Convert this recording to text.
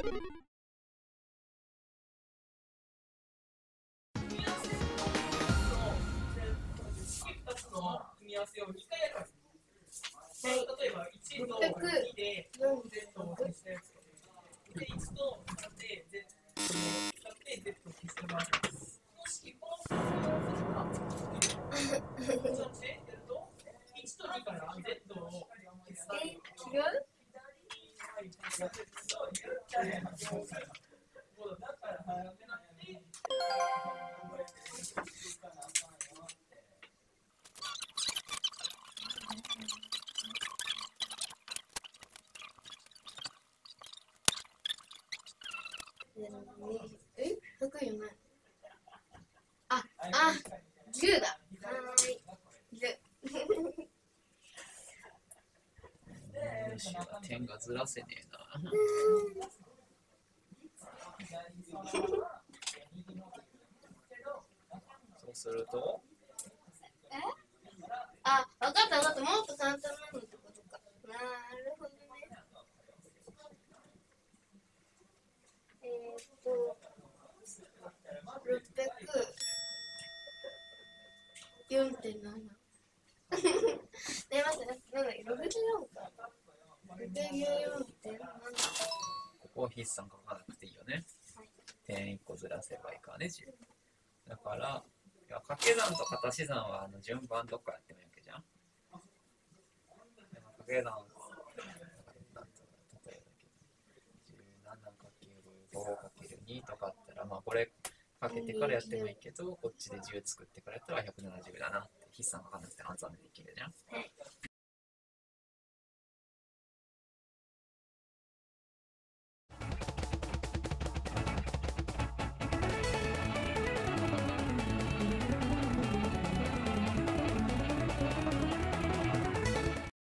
104ない。10だ。 よし、点がずらせねえな。そうするとわかったわかった。もっと簡単なのってことか。なるほどね。604.7。待って、なんだっけ、64か。614.7。 ここは筆算書かなくていいよね。点1個ずらせばいいからね、10。だから、掛け算と片足算は順番どっかやってもいいわけじゃん。掛け算は、例えばだけど、17×5×2 とかあったら、まあこれかけてからやってもいいけど、こっちで10作ってからやったら170だなって筆算書かなくて暗算でできるじゃん。